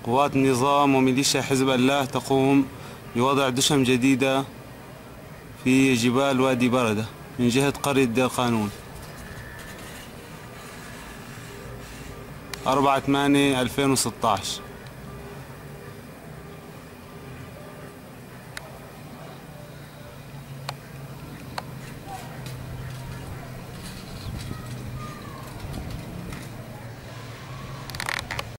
قوات النظام وميليشيا حزب الله تقوم بوضع دشم جديدة في جبال وادي بردة من جهة قرية دير قانون 4/8/2016.